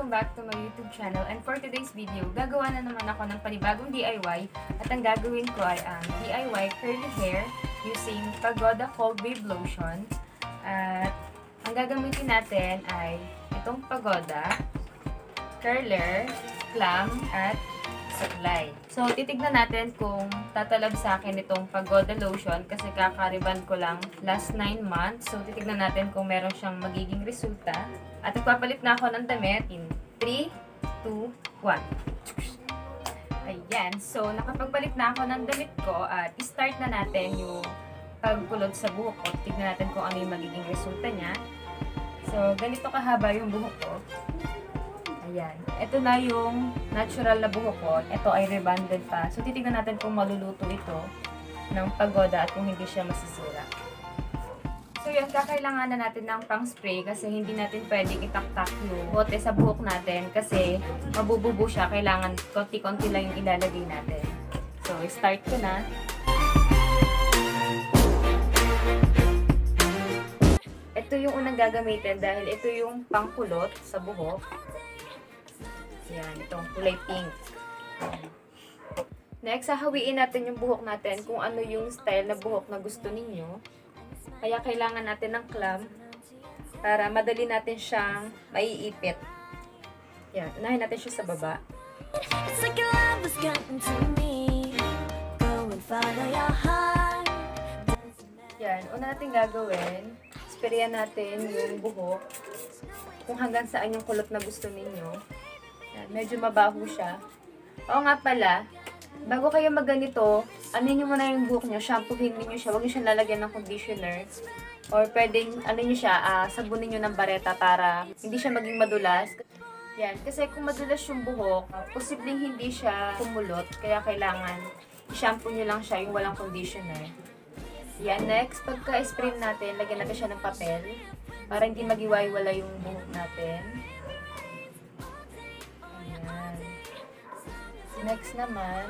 Welcome back to my YouTube channel, and for today's video, gagawa na naman ako ng panibagong DIY at ang gagawin ko ay ang DIY curly hair using Pagoda Cold Wave Lotion. At ang gagamitin natin ay itong Pagoda, curler, clam, at supply. So, titignan natin kung tatalab sa akin itong Pagoda Lotion kasi kakariban ko lang last 9 months. So, titignan natin kung meron siyang magiging resulta. At nagpapalit na ako ng damit in 3, 2, 1. Ayan. So, nakapagpalit na ako ng damit ko at start na natin yung pagkulot sa buhok ko. Tignan natin kung ano yung magiging resulta niya. So, ganito kahaba yung buhok ko. Ayan. Ito na yung natural na buhok ko. Ito ay rebonded pa. So, titignan natin kung maluluto ito ng Pagoda at kung hindi siya masisira. So, yun. Kakailangan na natin ng pang-spray kasi hindi natin pwedeng itaktak yung bote sa buhok natin kasi mabububo siya. Kailangan konti-konti lang yung ilalagay natin. So, start ko na. Ito yung unang gagamitin dahil ito yung pangkulot sa buhok. Yan, itong kulay pink. Next, hahawiin natin yung buhok natin kung ano yung style na buhok na gusto ninyo. Kaya kailangan natin ng clam para madali natin siyang maiipit. Yan, unahin natin siya sa baba. Yan, una natin gagawin, sprayan natin yung buhok kung hanggang saan yung kulot na gusto ninyo. Medyo mabaho siya. Oo nga pala, bago kayo magganito, ano nyo muna yung buhok nyo, shampoohin niyo siya, huwag nyo siya lalagyan ng conditioner. Or pwedeng, ano nyo siya, sabunin nyo ng bareta para hindi siya maging madulas. Yan, kasi kung madulas yung buhok, posibleng hindi siya kumulot, kaya kailangan i-shampoo nyo lang siya yung walang conditioner. Yan, next, pagka-spray natin, lagyan natin siya ng papel para hindi magiwaiwala yung buhok natin. Next naman,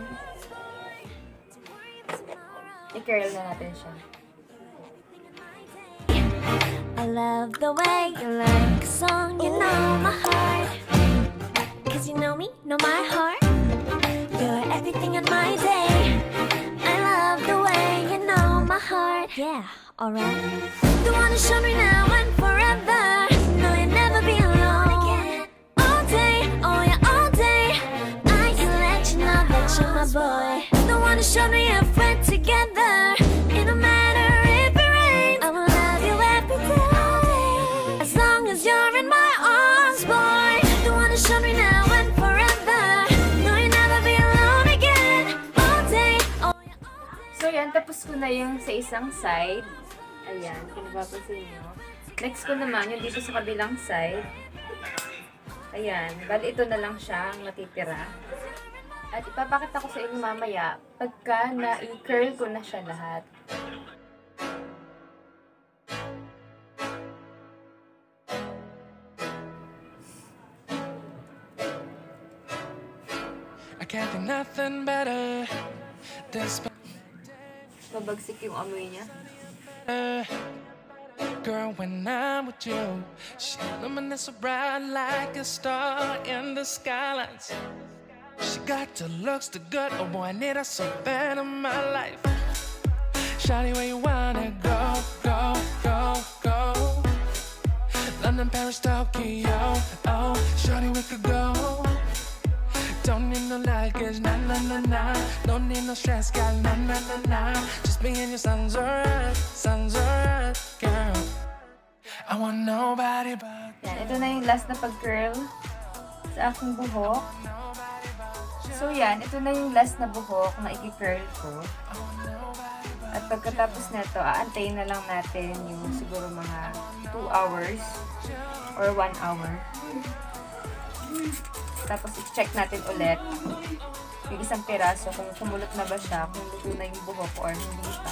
i-curl na natin siya. I love the way you like a song, you know my heart. Cause you know me, know my heart. You're everything in my day. I love the way you know my heart. Yeah, alright. The one to show me now and forever. No, you'll never be alone again. All day, oh yeah, all day. I can let you know that you're my boy. The one to show me if we're together. It don't matter if it rains. I will love you every day. As long as you're in my arms, boy. The one to show me now and forever. No, you'll never be alone again. All day, oh yeah, all day. So yan, tapos ko na yung sa isang side. Ayan, kung napapansin nyo. Next ko naman, yung dito sa kabilang side. Ayan, bali ito na lang siya ang natitira. At ipapakita ko sa inyo mamaya pagka na-curl ko na siya lahat. I can't think nothing better. Mabagsik yung amoy niya. Girl, when I'm with you, she luminous so bright like a star in the skylines. She got the looks, the good, oh boy, I need her so bad in my life. Shawty, where you wanna go, go, go, go? London, Paris, Tokyo, oh, shawty, we could go. Don't need no luggage, nah, nah, nah, nah. Don't need no stress, girl, nah, nah, nah, nah. Just me and your sun's alright, girl. I want nobody but you. Yan, ito na yung last na pag-curl sa aking buhok. So yan, ito na yung last na buhok na i-curl ko. At pagkatapos nito, aantayin na lang natin yung siguro mga 2 hours or 1 hour. Tapos i-check natin ulit yung isang piraso kung kumulot na ba siya, kung luto na yung buhok or hindi pa.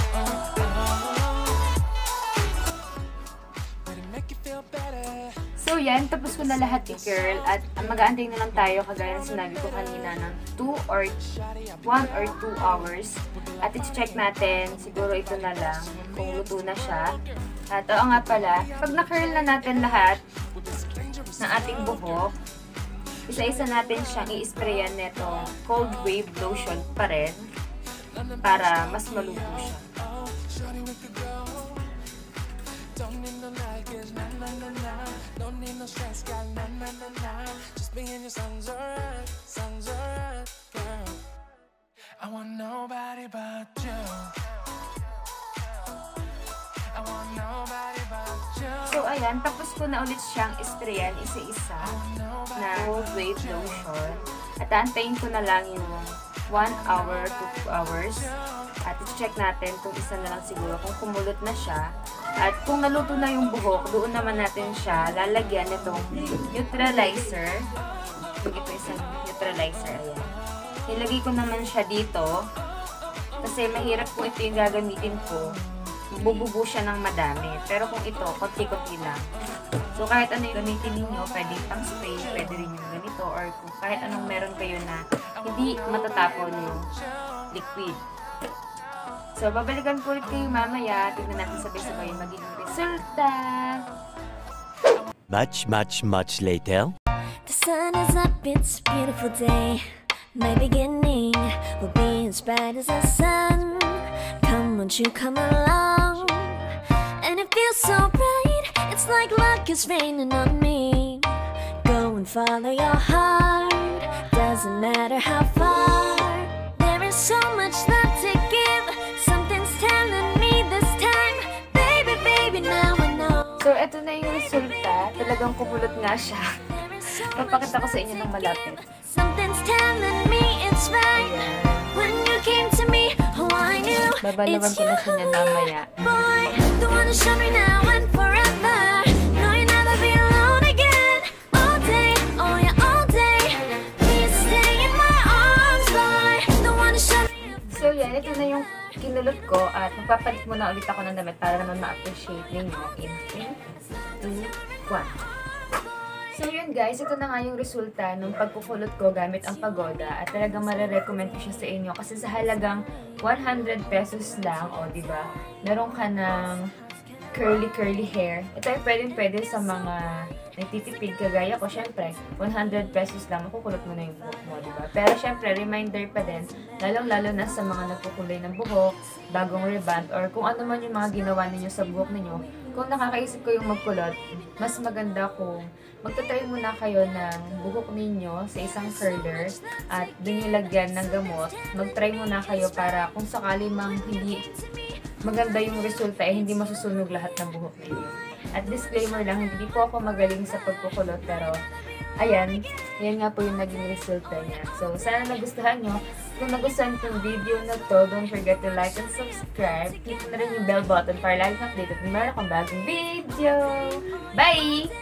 So So yan, tapos ko na lahat girl. At mag-aantay na lang tayo, kagaya ng sinabi ko kanina, ng 1 or 2 hours. At i-check natin, siguro ito na lang, kung luto na siya. At oo nga pala, pag na-curl na natin lahat ng ating buhok, isa-isa natin siyang i-sprayan netong cold wave lotion pa rin para mas maluto siya. I want nobody but you. I want nobody but you. So ayan, tapos ko na ulit siyang isprayan isa-isa na cold wave lotion. At antayin ko na lang yung 1 hour to 2 hours. At i-check natin kung isa na lang siguro kung kumulot na siya. At kung naluto na yung buhok, doon naman natin siya lalagyan nitong neutralizer. Ito isang neutralizer, ayan. Nilagay ko naman siya dito kasi mahirap kung ito yung gagamitin ko. Bububo siya ng madami. Pero kung ito, konti-konti lang. So kahit ano yung gamitin ninyo, pwede pang spray, pwede rin yung ganito, or kung kahit anong meron kayo na hindi matatapon yung liquid. So, babalikan ko ulit kayo mamaya. Tignan natin sabay-sabay yung magiging resulta. Much later. The sun is up, it's a beautiful day. My beginning will be as bright as the sun. Come, won't you come along? And it feels so bright, it's like luck is raining on me. Go and follow your heart, doesn't matter how far. There is so much love to give, something's telling me this time. Baby, baby, now I know. So, eto na yung resulta. Talagang kumulot nga siya. Papakita ko sa inyo ng malapit. Something's telling me it's right. When you came to me, oh I knew Babalawan ko na siya niyan mamaya. Boy, the one to show me now and forever. No, you'll never be alone again. All day, oh yeah, all day. Please stay in my arms, boy. The one to show me. So, yan. Ito na yung kinulot ko. At magpapalit muna ulit ako ng damit para naman ma-appreciate ninyo. In 3, 2, 1. So yun guys, ito na nga yung resulta nung pagkukulot ko gamit ang Pagoda at talagang marirecommend ko siya sa inyo kasi sa halagang 100 pesos lang, o diba, meron ka ng curly hair. Ito ay pwede sa mga nagtitipid kagaya ko, syempre 100 pesos lang, makukulot mo na yung buhok mo, diba? Pero syempre, reminder pa din, lalong-lalo na sa mga nagkukulay ng buhok, bagong reband, or kung ano man yung mga ginawa ninyo sa buhok ninyo. Kung nakakaisip ko yung magkulot, mas maganda kung magtatry muna kayo ng buhok ninyo sa isang curler at dun yung lagyan ng gamot. Mag-try muna kayo para kung sakali mang hindi maganda yung resulta, hindi masusunog lahat ng buhok ninyo. At disclaimer lang, hindi po ako magaling sa pagkukulot, pero ayan, yan nga po yung naging resulta niya. So, sana nagustuhan nyo. Kung nagustuhan itong video na to, don't forget to like and subscribe. Click na rin yung bell button para lagi updated kung meron akong bagong video. Bye!